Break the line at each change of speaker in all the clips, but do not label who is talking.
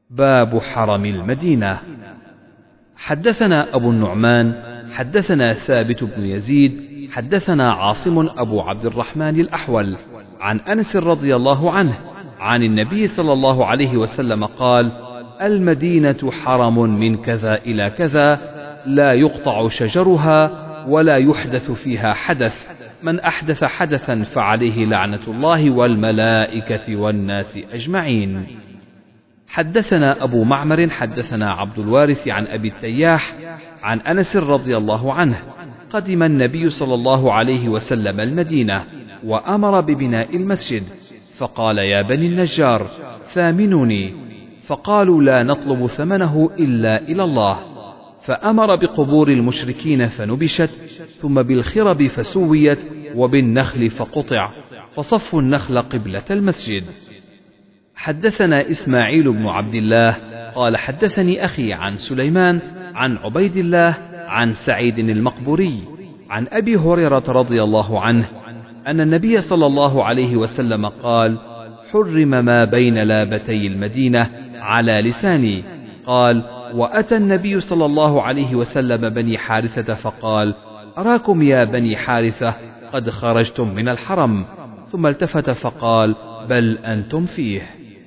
باب حرم المدينة. حدثنا أبو النعمان حدثنا ثابت بن يزيد حدثنا عاصم أبو عبد الرحمن الأحول عن أنس رضي الله عنه عن النبي صلى الله عليه وسلم قال: المدينة حرم من كذا إلى كذا، لا يقطع شجرها ولا يحدث فيها حدث، من أحدث حدثا فعليه لعنة الله والملائكة والناس أجمعين. حدثنا أبو معمر حدثنا عبد الوارث عن أبي التياح عن أنس رضي الله عنه: قدم النبي صلى الله عليه وسلم المدينة وأمر ببناء المسجد، فقال: يا بني النجار ثامنوني، فقالوا: لا نطلب ثمنه إلا إلى الله. فأمر بقبور المشركين فنبشت، ثم بالخرب فسويت، وبالنخل فقطع، فصفوا النخل قبلة المسجد. حدثنا إسماعيل بن عبد الله قال: حدثني أخي عن سليمان عن عبيد الله عن سعيد المقبوري عن أبي هريرة رضي الله عنه أن النبي صلى الله عليه وسلم قال: حرم ما بين لابتي المدينة على لساني. قال: وأتى النبي صلى الله عليه وسلم بني حارثة فقال: أراكم يا بني حارثة قد خرجتم من الحرم. ثم التفت فقال: بل أنتم فيه.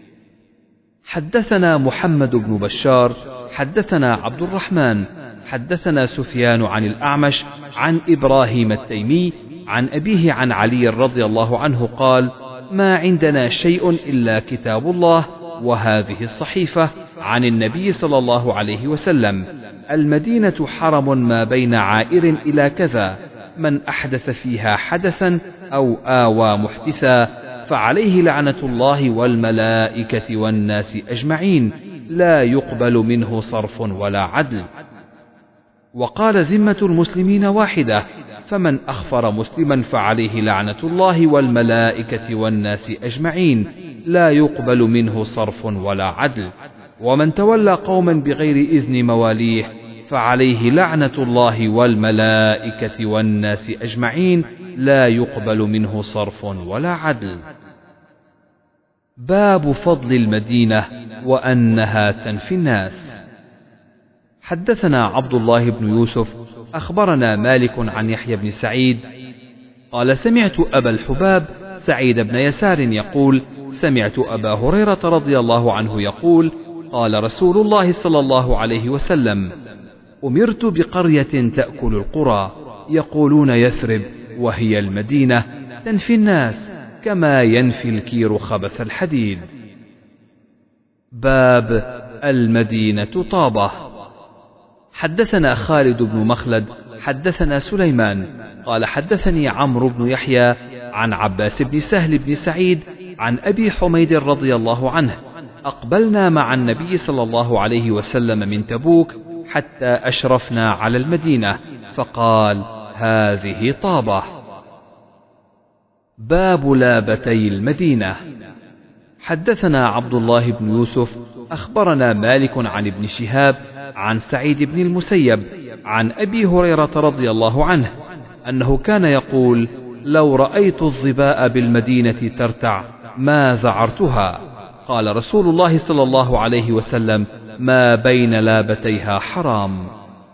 حدثنا محمد بن بشار حدثنا عبد الرحمن حدثنا سفيان عن الأعمش عن إبراهيم التيمي عن أبيه عن علي رضي الله عنه قال: ما عندنا شيء إلا كتاب الله وهذه الصحيفة عن النبي صلى الله عليه وسلم: المدينة حرم ما بين عائر إلى كذا، من أحدث فيها حدثا أو آوى محدثا فعليه لعنة الله والملائكة والناس أجمعين، لا يقبل منه صرف ولا عدل. وقال: ذمة المسلمين واحدة، فمن أخفر مسلما فعليه لعنة الله والملائكة والناس أجمعين، لا يقبل منه صرف ولا عدل. ومن تولى قوما بغير إذن مواليه فعليه لعنة الله والملائكة والناس أجمعين، لا يقبل منه صرف ولا عدل. باب فضل المدينة وأنها تنفي الناس. حدثنا عبد الله بن يوسف أخبرنا مالك عن يحيى بن سعيد قال: سمعت أبا الحباب سعيد بن يسار يقول: سمعت أبا هريرة رضي الله عنه يقول: قال رسول الله صلى الله عليه وسلم: أمرت بقرية تأكل القرى، يقولون يثرب، وهي المدينة، تنفي الناس كما ينفي الكير خبث الحديد. باب المدينة طابة. حدثنا خالد بن مخلد حدثنا سليمان قال: حدثني عمرو بن يحيى عن عباس بن سهل بن سعيد عن أبي حميد رضي الله عنه: أقبلنا مع النبي صلى الله عليه وسلم من تبوك حتى أشرفنا على المدينة، فقال: هذه طابة. باب لابتي المدينة. حدثنا عبد الله بن يوسف أخبرنا مالك عن ابن شهاب عن سعيد بن المسيب عن أبي هريرة رضي الله عنه أنه كان يقول: لو رأيت الظباء بالمدينة ترتع ما زعرتها. قال رسول الله صلى الله عليه وسلم: ما بين لابتيها حرام.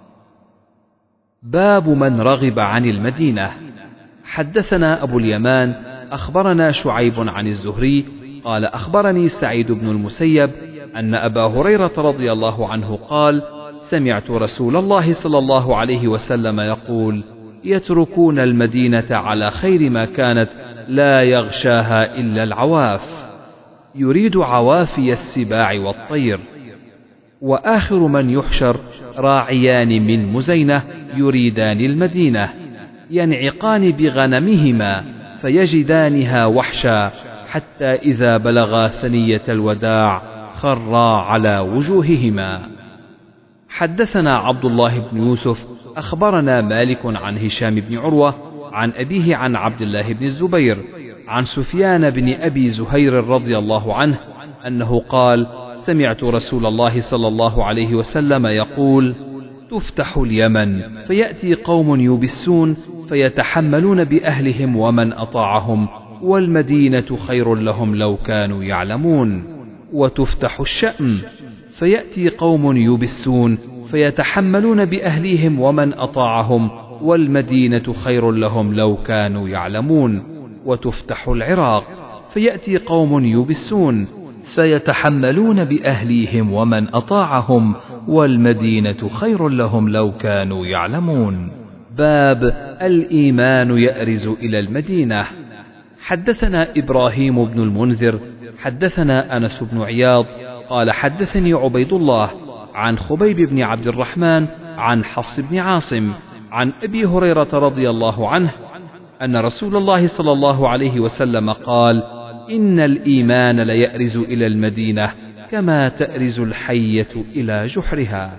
باب من رغب عن المدينة. حدثنا أبو اليمان أخبرنا شعيب عن الزهري قال: أخبرني سعيد بن المسيب أن أبا هريرة رضي الله عنه قال: سمعت رسول الله صلى الله عليه وسلم يقول: يتركون المدينة على خير ما كانت، لا يغشاها إلا العواف، يريد عوافي السباع والطير. وآخر من يحشر راعيان من مزينة يريدان المدينة، ينعقان بغنمهما فيجدانها وحشا، حتى إذا بلغا ثنية الوداع خرا على وجوههما. حدثنا عبد الله بن يوسف أخبرنا مالك عن هشام بن عروة عن أبيه عن عبد الله بن الزبير عن سفيان بن أبي زهير رضي الله عنه أنه قال: سمعت رسول الله صلى الله عليه وسلم يقول: تفتح اليمن فيأتي قوم يبسون فيتحملون بأهلهم ومن أطاعهم، والمدينة خير لهم لو كانوا يعلمون. وتفتح الشأم، فيأتي قوم يبسون فيتحملون بأهليهم ومن أطاعهم، والمدينة خير لهم لو كانوا يعلمون. وتفتح العراق، فيأتي قوم يبسون فيتحملون بأهليهم ومن أطاعهم، والمدينة خير لهم لو كانوا يعلمون. باب الإيمان يأرز إلى المدينة. حدثنا إبراهيم بن المنذر حدثنا أنس بن عياض قال حدثني عبيد الله عن خبيب بن عبد الرحمن عن حفص بن عاصم عن أبي هريرة رضي الله عنه أن رسول الله صلى الله عليه وسلم قال: إن الإيمان ليأرز إلى المدينة كما تأرز الحية إلى جحرها.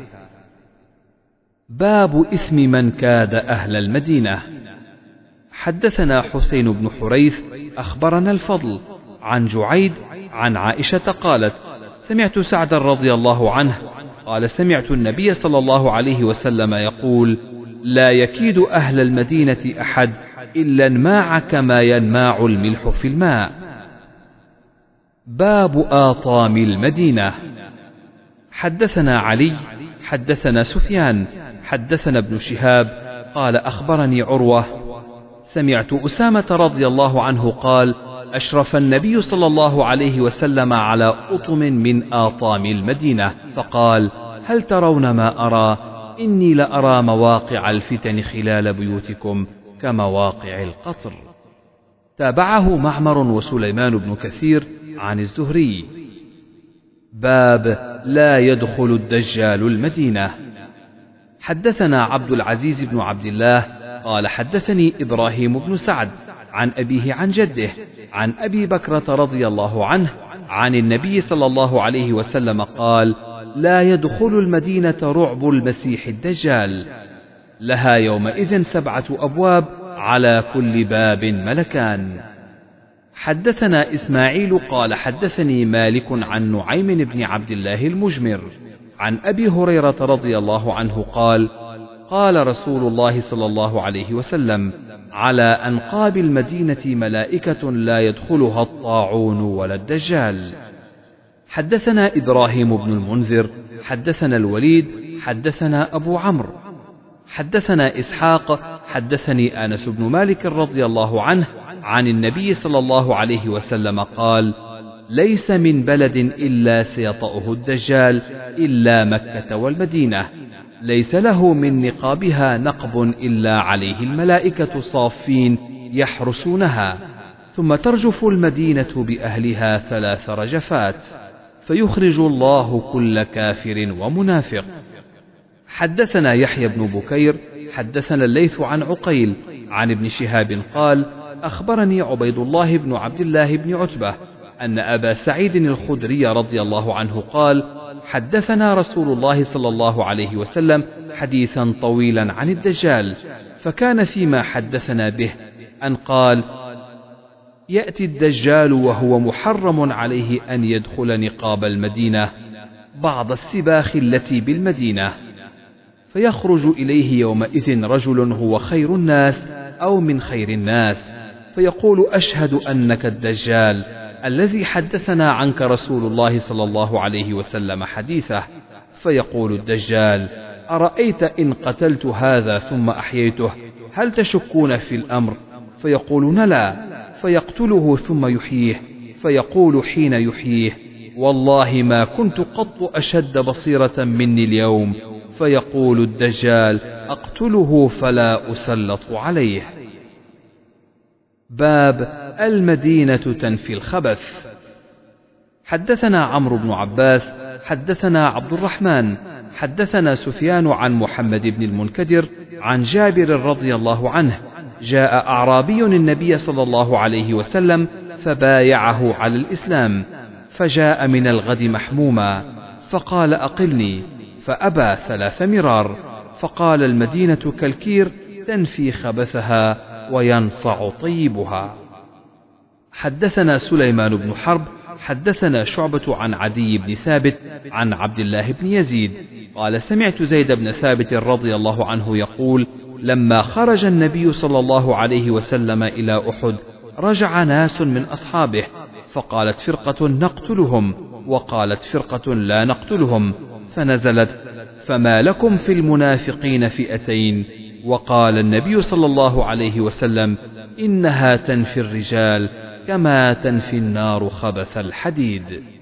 باب إثم من كاد أهل المدينة. حدثنا حسين بن حريث أخبرنا الفضل عن جعيد عن عائشة قالت: سمعت سعد رضي الله عنه قال: سمعت النبي صلى الله عليه وسلم يقول: لا يكيد أهل المدينة أحد إلا انماع كما ينماع الملح في الماء. باب آطام المدينة. حدثنا علي حدثنا سفيان حدثنا ابن شهاب قال أخبرني عروة سمعت أسامة رضي الله عنه قال: أشرف النبي صلى الله عليه وسلم على أطم من آطام المدينة فقال: هل ترون ما أرى؟ إني لأرى مواقع الفتن خلال بيوتكم كمواقع القطر. تابعه معمر وسليمان بن كثير عن الزهري. باب لا يدخل الدجال المدينة. حدثنا عبد العزيز بن عبد الله قال حدثني إبراهيم بن سعد عن أبيه عن جده عن أبي بكرة رضي الله عنه عن النبي صلى الله عليه وسلم قال: لا يدخل المدينة رعب المسيح الدجال، لها يومئذ 7 أبواب على كل باب ملكان. حدثنا إسماعيل قال حدثني مالك عن نعيم بن عبد الله المجمر عن أبي هريرة رضي الله عنه قال: قال رسول الله صلى الله عليه وسلم: على أنقاب المدينة ملائكة لا يدخلها الطاعون ولا الدجال. حدثنا إبراهيم بن المنذر حدثنا الوليد حدثنا أبو عمرو حدثنا إسحاق حدثني أنس بن مالك رضي الله عنه عن النبي صلى الله عليه وسلم قال: ليس من بلد إلا سيطأه الدجال إلا مكة والمدينة، ليس له من نقابها نقب إلا عليه الملائكة صافين يحرسونها، ثم ترجف المدينة بأهلها 3 رجفات، فيخرج الله كل كافر ومنافق. حدثنا يحيى بن بكير حدثنا الليث عن عقيل عن ابن شهاب قال: أخبرني عبيد الله بن عبد الله بن عتبة أن أبا سعيد الخدري رضي الله عنه قال: حدثنا رسول الله صلى الله عليه وسلم حديثا طويلا عن الدجال، فكان فيما حدثنا به أن قال: يأتي الدجال وهو محرم عليه أن يدخل نقاب المدينة بعض السباخ التي بالمدينة، فيخرج إليه يومئذ رجل هو خير الناس أو من خير الناس، فيقول: أشهد أنك الدجال الذي حدثنا عنك رسول الله صلى الله عليه وسلم حديثه. فيقول الدجال: أرأيت إن قتلت هذا ثم أحييته هل تشكون في الأمر؟ فيقولون: لا. فيقتله ثم يحييه، فيقول حين يحييه: والله ما كنت قط أشد بصيرة مني اليوم. فيقول الدجال: أقتله فلا أسلط عليه. باب المدينة تنفي الخبث. حدثنا عمرو بن عباس حدثنا عبد الرحمن حدثنا سفيان عن محمد بن المنكدر عن جابر رضي الله عنه: جاء أعرابي النبي صلى الله عليه وسلم فبايعه على الإسلام، فجاء من الغد محموما، فقال: أقلني، فأبى 3 مرار، فقال: المدينة كالكير تنفي خبثها وينصع طيبها. حدثنا سليمان بن حرب حدثنا شعبة عن عدي بن ثابت عن عبد الله بن يزيد قال: سمعت زيد بن ثابت رضي الله عنه يقول: لما خرج النبي صلى الله عليه وسلم إلى أحد رجع ناس من أصحابه، فقالت فرقة: نقتلهم، وقالت فرقة لا نقتلهم، فنزلت: فما لكم في المنافقين فئتين؟ وقال النبي صلى الله عليه وسلم: إنها تنفي الرجال كما تنفي النار خبث الحديد.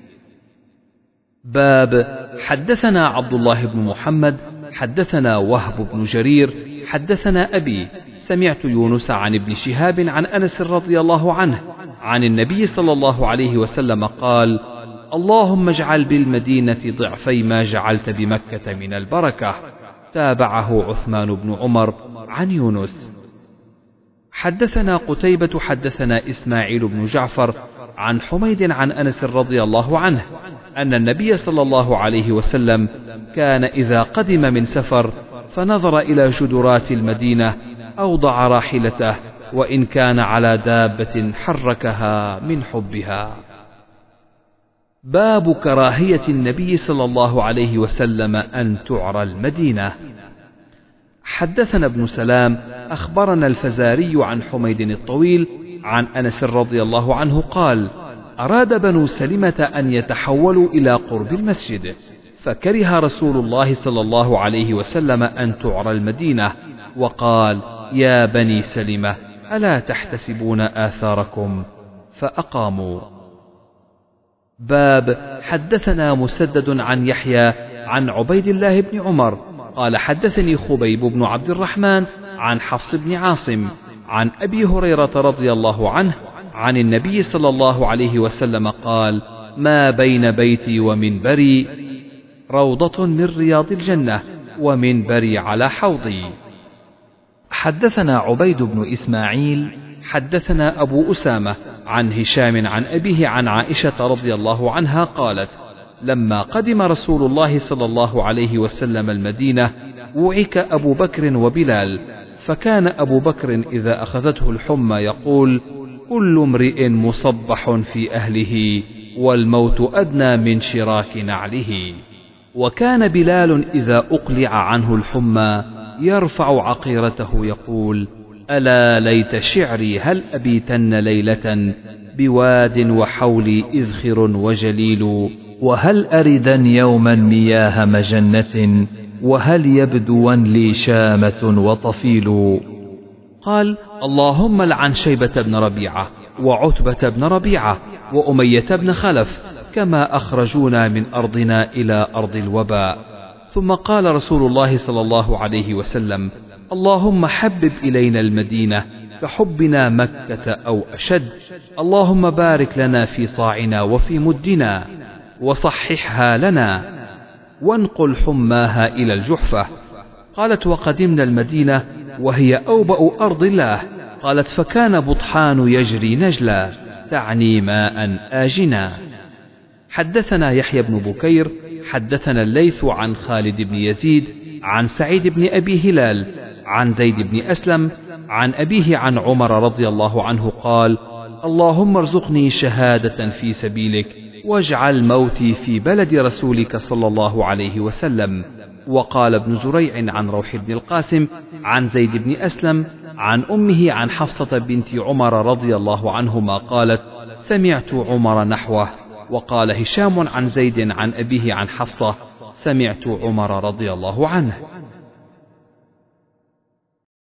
باب حدثنا عبد الله بن محمد حدثنا وهب بن جرير حدثنا أبي سمعت يونس عن ابن شهاب عن أنس رضي الله عنه عن النبي صلى الله عليه وسلم قال: اللهم اجعل بالمدينة ضعفي ما جعلت بمكة من البركة. تابعه عثمان بن عمر عن يونس. حدثنا قتيبة حدثنا إسماعيل بن جعفر عن حميد عن أنس رضي الله عنه أن النبي صلى الله عليه وسلم كان إذا قدم من سفر فنظر إلى جدرات المدينة أوضع راحلته، وإن كان على دابة حركها من حبها. باب كراهية النبي صلى الله عليه وسلم أن تعرى المدينة. حدثنا ابن سلام أخبرنا الفزاري عن حميد الطويل عن أنس رضي الله عنه قال: أراد بنو سلمة أن يتحولوا إلى قرب المسجد، فكره رسول الله صلى الله عليه وسلم أن تعرى المدينة، وقال: يا بني سلمة ألا تحتسبون آثاركم؟ فأقاموا. باب حدثنا مسدد عن يحيى عن عبيد الله بن عمر قال: حدثني خبيب بن عبد الرحمن عن حفص بن عاصم عن أبي هريرة رضي الله عنه عن النبي صلى الله عليه وسلم قال: ما بين بيتي ومنبري روضة من رياض الجنة، ومنبري على حوضي. حدثنا عبيد بن إسماعيل حدثنا أبو أسامة عن هشام عن أبيه عن عائشة رضي الله عنها قالت: لما قدم رسول الله صلى الله عليه وسلم المدينة وعك أبو بكر وبلال، فكان أبو بكر إذا أخذته الحمى يقول: كل امرئ مصبح في أهله، والموت أدنى من شراك نعله. وكان بلال إذا أقلع عنه الحمى يرفع عقيرته يقول: ألا ليت شعري هل أبيتن ليلة بواد وحولي إذخر وجليل، وهل أردن يوما مياه مجنة، وهل يبدون لي شامة وطفيل. قال: اللهم لعن شيبة بن ربيعة وعتبة بن ربيعة وأمية بن خلف، كما أخرجونا من أرضنا إلى أرض الوباء. ثم قال رسول الله صلى الله عليه وسلم: اللهم حبب إلينا المدينة كحبنا مكة أو أشد، اللهم بارك لنا في صاعنا وفي مدنا، وصححها لنا، وانقل حماها إلى الجحفة. قالت: وقدمنا المدينة وهي أوبأ أرض الله. قالت: فكان بطحان يجري نجلا، تعني ماء آجنا. حدثنا يحيى بن بكير حدثنا الليث عن خالد بن يزيد عن سعيد بن أبي هلال عن زيد بن أسلم عن أبيه عن عمر رضي الله عنه قال: اللهم ارزقني شهادة في سبيلك، واجعل موتي في بلد رسولك صلى الله عليه وسلم. وقال ابن زريع عن روح بن القاسم عن زيد بن أسلم عن أمه عن حفصة بنت عمر رضي الله عنهما قالت: سمعت عمر نحوه. وقال هشام عن زيد عن أبيه عن حفصة: سمعت عمر رضي الله عنه.